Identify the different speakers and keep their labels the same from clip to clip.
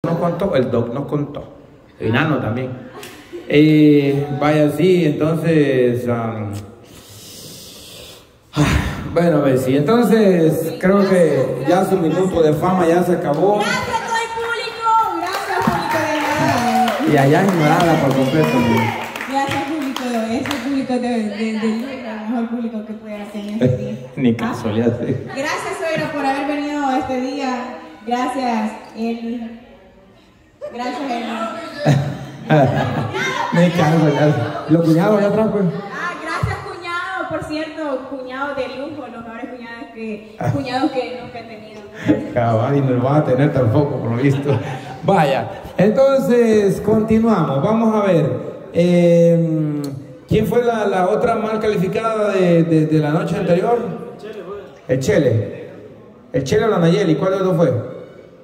Speaker 1: nos contó, el doc nos contó. El Nano también. Vaya, sí, entonces... bueno, Bessie, entonces creo que ya su minuto de fama ya se acabó.
Speaker 2: Gracias a todo el público, gracias público de nada.
Speaker 1: Y allá ignorada por completo.
Speaker 2: Gracias público, ese público el mejor público que puede hacer en este día.
Speaker 1: Ni casualidad, sí.
Speaker 2: Gracias, suegra, por haber venido este día. Gracias, Eli. Gracias, Eli.
Speaker 1: Ni casualidad. Los cuñados allá atrás, pues.
Speaker 2: Gracias, cuñado, por cierto, cuñado de lujo, los mejores cuñados que nunca he tenido.
Speaker 1: Cabal, y no lo van a tener tampoco, por lo visto. Vaya, entonces continuamos. Vamos a ver. ¿Quién fue la otra mal calificada de la noche anterior? El Chele. El Chele o la Nayeli, ¿cuál de los dos fue?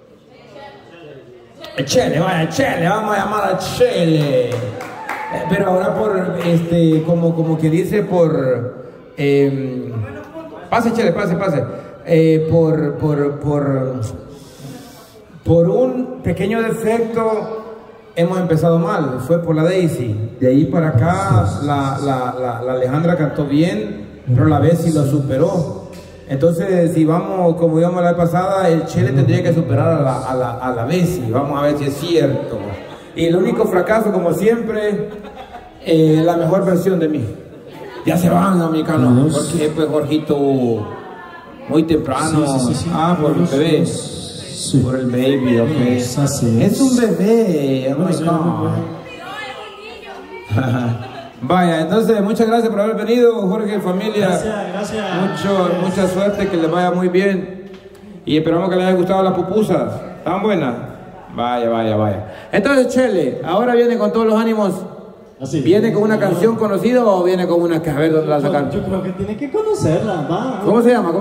Speaker 1: El Chele, vaya, el Chele, vamos a llamar al Chele. Pero ahora por, como que dice por... pase, Chele, pase. Por un pequeño defecto hemos empezado mal, fue por la Daisy. De ahí para acá la Alejandra cantó bien, pero la Bessie lo superó. Entonces, si vamos como íbamos la vez pasada, el Chele tendría que superar a la Bessie. Vamos a ver si es cierto. Y el único fracaso, como siempre, la mejor versión de mí. Ya se van, americanos. Porque pues Jorgito, muy temprano. Sí. Por el bebé. Sí. Por el baby, ok. Es un bebé, americano. Vaya, entonces muchas gracias por haber venido, Jorge, familia.
Speaker 3: Gracias.
Speaker 1: Mucha suerte, que les vaya muy bien. Y esperamos que les haya gustado las pupusas. ¿Están buenas? Vaya. Entonces, Chele, ahora viene con todos los ánimos. Así. ¿Viene con una canción conocida o viene con una que a ver dónde la sacan?
Speaker 3: Yo creo que tiene que conocerla, va.
Speaker 1: ¿Cómo se llama?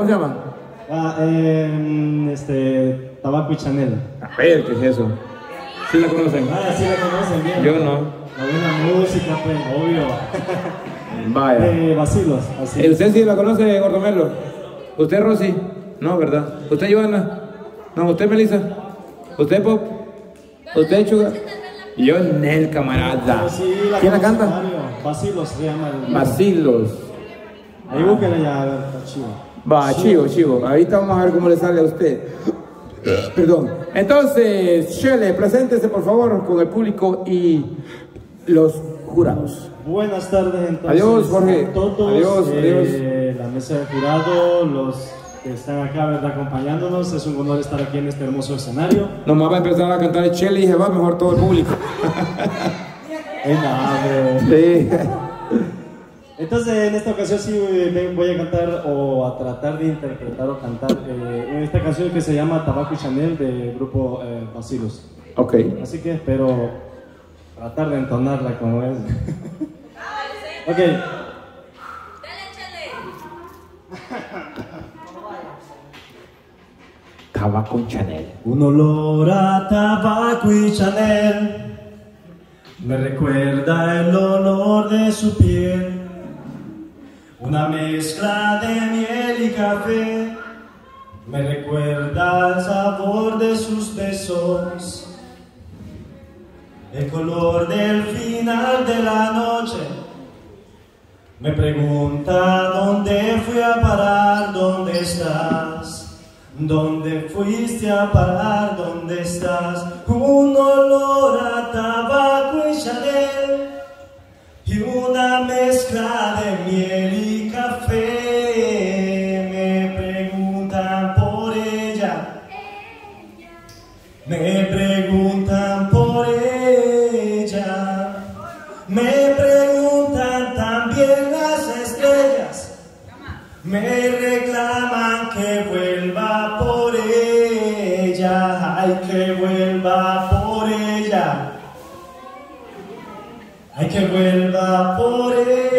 Speaker 3: Tabaco y Chanel.
Speaker 1: A ver, ¿qué es eso? ¿Sí la conocen?
Speaker 3: Sí la conocen bien.
Speaker 1: Yo no.
Speaker 3: La buena música, pues, obvio.
Speaker 1: Vaya.
Speaker 3: Vacilos, así.
Speaker 1: ¿Usted sí la conoce, Gordomelo? ¿Usted, Rosy? No, ¿verdad? ¿Usted, Joana? No, ¿usted, Melissa? ¿Usted, Pop? ¿Usted, Chuga? Yo, Nel, camarada.
Speaker 3: Sí,
Speaker 1: ¿Quién la canta?
Speaker 3: Vacilos se llama.
Speaker 1: Vacilos.
Speaker 3: Ahí búsquenla ya, a ver, chivo.
Speaker 1: Va, chivo. Ahorita vamos a ver cómo le sale a usted. Perdón. Entonces, Chele, preséntese por favor con el público y los jurados.
Speaker 3: Buenas tardes, entonces.
Speaker 1: Adiós, Jorge.
Speaker 3: A todos.
Speaker 1: Adiós.
Speaker 3: La mesa de jurado, los que están acá, ¿verdad?, acompañándonos. Es un honor estar aquí en este hermoso escenario.
Speaker 1: Nomás va a empezar a cantar el Chele y se va mejor todo el público.
Speaker 3: Sí. Entonces, en esta ocasión sí voy a cantar o a tratar de interpretar o cantar esta canción que se llama Tabaco y Chanel del grupo Vacilos.
Speaker 1: Ok.
Speaker 3: Así que espero tratar de entonarla como es. Ok.
Speaker 2: Dale, Chele.
Speaker 1: Tabaco y Chanel.
Speaker 3: Un olor a tabaco y Chanel me recuerda el olor de su piel. Una mezcla de miel y café me recuerda el sabor de sus besos. El color del final de la noche me pregunta dónde fui a parar, dónde estás, dónde fuiste a parar, dónde estás. Un olor a tabaco y Chanel y una mezcla de miel y café me preguntan por ella, me preguntan por ella, me preguntan también las estrellas, me reclaman que vuelva por ella, ay, que vuelva por ella. Ay, que vuelva por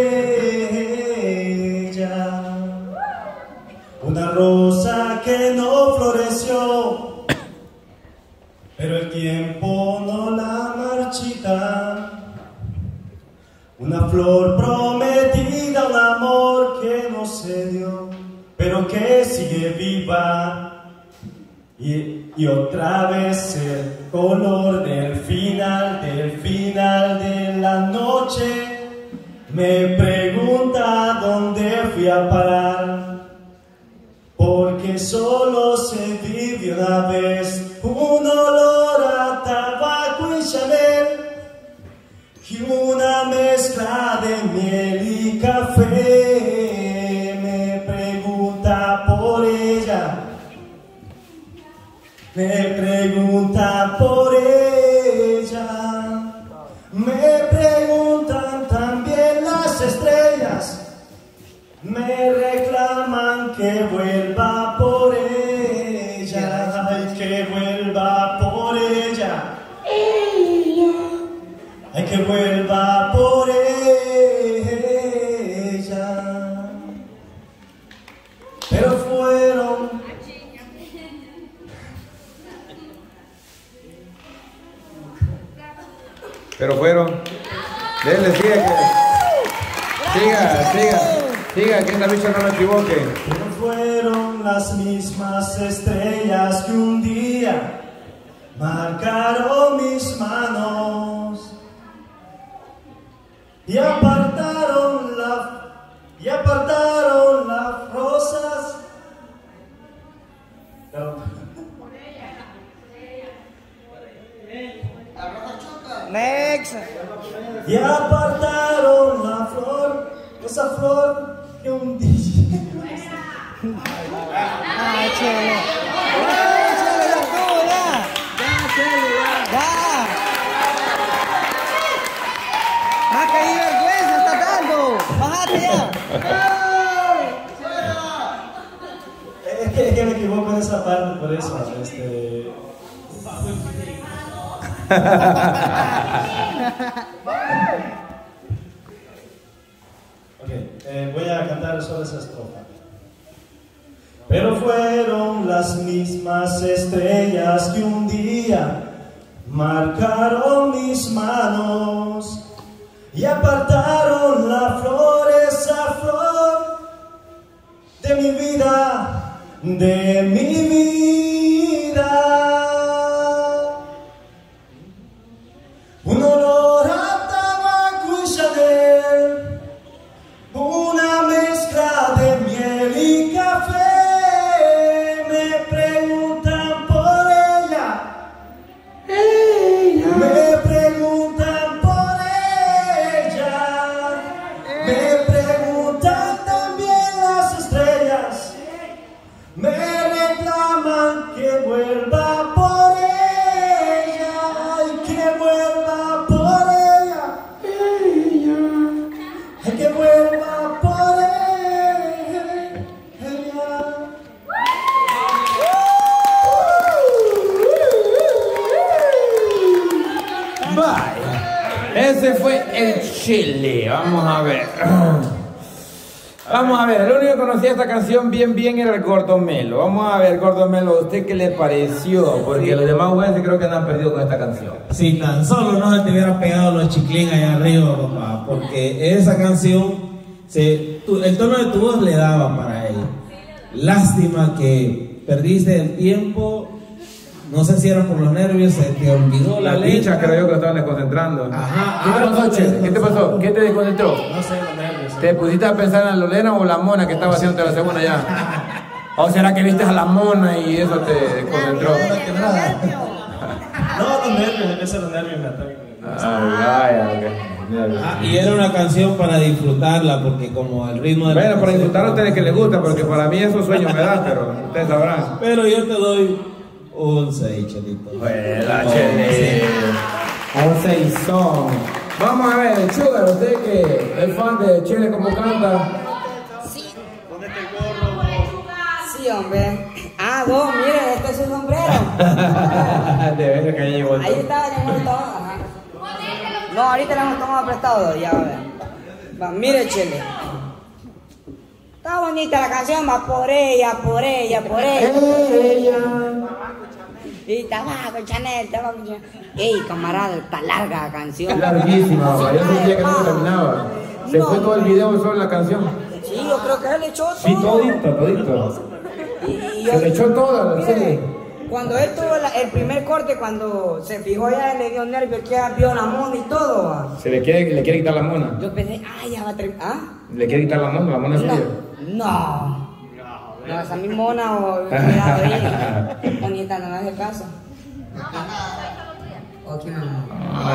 Speaker 3: ella. Una rosa que no floreció, pero el tiempo no la marchita. Una flor prometida, un amor que no se dio, pero que sigue viva. Y y otra vez el color del final de la noche me pregunta dónde fui a parar, porque solo se vive una vez, un olor a tabaco y Chanel y una mezcla de miel y café. Me pregunta por ella, me pregunta por ella, me preguntan también las estrellas, me reclaman que vuelva por ella, ay, que vuelva por ella, ay, que vuelva por ella. Pero fueron
Speaker 1: Dele, siga, que esta bicha no me equivoque.
Speaker 3: Pero fueron las mismas estrellas que un día marcaron mis manos y apartaron las rosas.
Speaker 4: Next.
Speaker 3: Y apartaron la flor, esa flor que un día.
Speaker 4: Ay, Chele. Ay, Chele, ya estuvo, ya. Ya. Más que ni vergüenza está dando. Bájate ya.
Speaker 3: Es que me equivoco en esa parte, por eso. Voy a cantar solo esa estrofa. Pero fueron las mismas estrellas que un día marcaron mis manos y apartaron la flor, esa flor de mi vida, de mi vida. Un olor a tabaco y Chanel, una mezcla de miel y café. Me preguntan por ella, me preguntan por ella, me preguntan también las estrellas, me reclaman que vuelva por ella, ay, que vuelva por ella, ay, que vuelva por ella.
Speaker 1: Vaya, ese fue el Chele. Vamos a ver. Vamos a ver, el único que conocía esta canción bien era el Gordo Melo. Vamos a ver, Gordo Melo, ¿a usted qué le pareció? Porque los demás jueces creo que han perdido con esta canción.
Speaker 5: Si tan solo no se te hubieran pegado los chiclín allá arriba, papá, porque esa canción, el tono de tu voz le daba para ella. Lástima que perdiste el tiempo, no sé si era por los nervios, se te olvidó la letra.
Speaker 1: Picha, creo yo que lo estaban desconcentrando.
Speaker 5: Ajá.
Speaker 1: ¿Qué te pasó, Che? ¿Qué te pasó? ¿Qué te desconcentró?
Speaker 3: No sé, los nervios.
Speaker 1: ¿Te pusiste a pensar en la Lolena o la mona que estaba haciendo la segunda ya? ¿O será que viste a la mona y eso te desconcentró?
Speaker 3: No, los nervios, a veces los nervios me atacan.
Speaker 5: Y era una canción para disfrutarla, porque como el ritmo de...
Speaker 1: Bueno, para disfrutarlo a ustedes que les gusta, porque para mí esos sueños me dan, pero ustedes sabrán.
Speaker 5: Pero yo te doy un 6, Chelito.
Speaker 1: Buena, Chele. Un 6 son. Vamos a ver, Sugar, usted que es fan de Chele como canta.
Speaker 4: Sí, hombre. Ah, no, mire, este es su sombrero.
Speaker 1: De veras que ahí llegó.
Speaker 4: Ahí estaba, ya hemos tomado. Ajá. No, ahorita le hemos tomado prestado, ya va a ver. Va, mire, Chele. Está bonita la canción, va por ella. Y tabaco, Chanel. Ey, camarada, está larga la canción.
Speaker 1: Es larguísima, yo sentía que no terminaba. Se fue todo el video solo en la canción.
Speaker 4: Sí, yo creo que él le echó todo.
Speaker 1: Sí, todito.
Speaker 4: Y yo,
Speaker 1: Se le echó todo, sí.
Speaker 4: Cuando él tuvo el primer corte, cuando se fijó ya, le dio nervio, que ya vio la mona y todo. ¿Va?
Speaker 1: Le quiere quitar la mona.
Speaker 4: Yo pensé, ya va a terminar. ¿Ah?
Speaker 1: ¿Le quiere quitar la mona es suya?
Speaker 4: No, esa mi mona o cuidado ahí. Bonita, no me hace caso. Ok, mamá.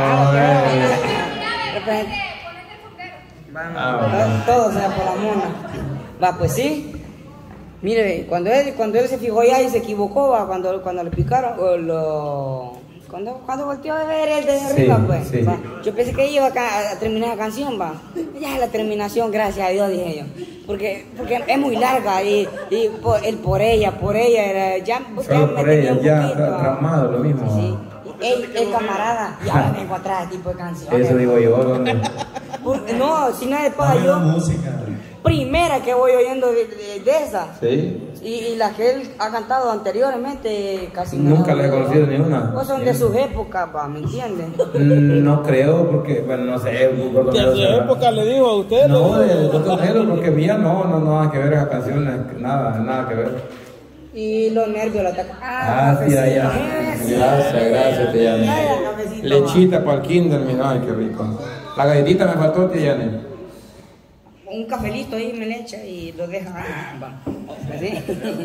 Speaker 4: Todo sea por la mona. Va, pues sí. Mire, cuando él se fijó ya y se equivocó, va, cuando le picaron, cuando volteó a ver él desde arriba, pues,
Speaker 1: sí.
Speaker 4: va, yo pensé que iba a terminar la canción, va. Ya la terminación, gracias a Dios, dije yo. Porque es muy larga y él por ella era, ya
Speaker 1: solo por ella, ya
Speaker 4: poquito,
Speaker 1: traumado, lo mismo.
Speaker 4: Sí. El camarada, y ahora vengo atrás, tipo de canción.
Speaker 1: Eso digo yo, ¿dónde?
Speaker 4: No, si nadie paga yo.
Speaker 5: música.
Speaker 4: Primera que voy oyendo de esa.
Speaker 1: Sí.
Speaker 4: Y las que él ha cantado anteriormente casi
Speaker 1: Nunca le he conocido ni una.
Speaker 4: Pues son de sus épocas, ¿me entiendes?
Speaker 1: No creo, porque, bueno, no sé.
Speaker 6: ¿De su época le dijo a usted?
Speaker 1: No, de otros géneros, porque mía no, nada que ver esas canciones, nada que ver.
Speaker 4: Y los nervios lo atacan.
Speaker 1: Sí, ya. Gracias, tía Yane. Lechita para el kinder, mira, ay, qué rico. La galletita me faltó, tía Yane.
Speaker 4: Un cafelito ahí me le echa y lo deja. Va. ¿Sí?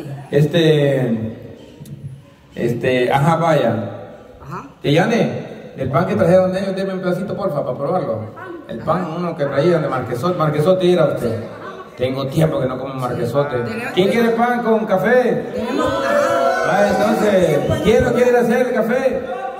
Speaker 1: Ajá, vaya.
Speaker 4: Ajá.
Speaker 1: Tía Yane, el pan que trajeron de ellos, denme un pedacito, porfa, para probarlo. El pan, uno que traían de Marquesote era usted. Tengo tiempo que no como marquesote. ¿Quién quiere pan con café? Entonces, ¿quién no quiere hacer el café?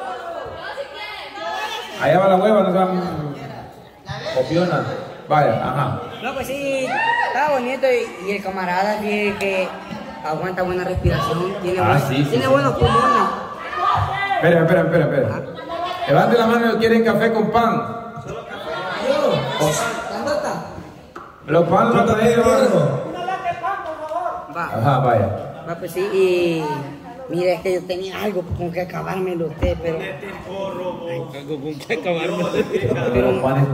Speaker 1: Allá va la hueva, no sean copiona. Vaya, ajá.
Speaker 4: No, pues sí, está bonito y el camarada que aguanta buena respiración, tiene buenos pulmones.
Speaker 1: Espera. Levante la mano, ¿quieren café con pan? Los pan los trajeron.
Speaker 4: Va.
Speaker 1: Ajá, vaya.
Speaker 4: Va, pues sí, y mire, es que yo tenía algo con que acabármelo usted, pero...
Speaker 6: ¿Con qué acabarme?
Speaker 1: Pero los panes.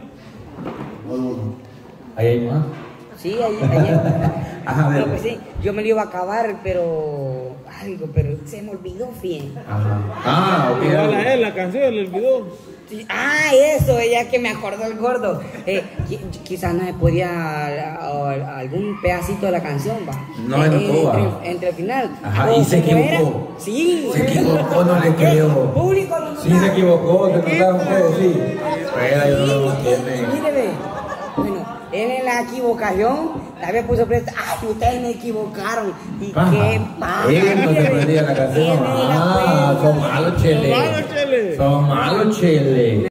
Speaker 1: ¿Ahí hay más?
Speaker 4: Sí, ahí.
Speaker 1: Ajá,
Speaker 4: No, pues sí, yo me lo iba a acabar, pero se me olvidó, fíjense.
Speaker 1: Ajá. Ok.
Speaker 6: La canción le olvidó.
Speaker 4: Sí, eso, ya que me acordó el gordo. Quizás no se podía algún pedacito de la canción, va.
Speaker 1: No, no
Speaker 4: entre el final.
Speaker 1: Ajá, y se equivocó.
Speaker 4: Sí.
Speaker 1: Se equivocó, no le creo.
Speaker 4: Público no.
Speaker 1: Sí, se equivocó, se trataron ustedes, sí. Pero ellos no lo entienden.
Speaker 4: Míreme. Bueno, él en la equivocación también puso presta. Ustedes me equivocaron. Y qué pasa.
Speaker 1: Ellos no se aprendían la canción. Son malos, chele. Son malos, chele.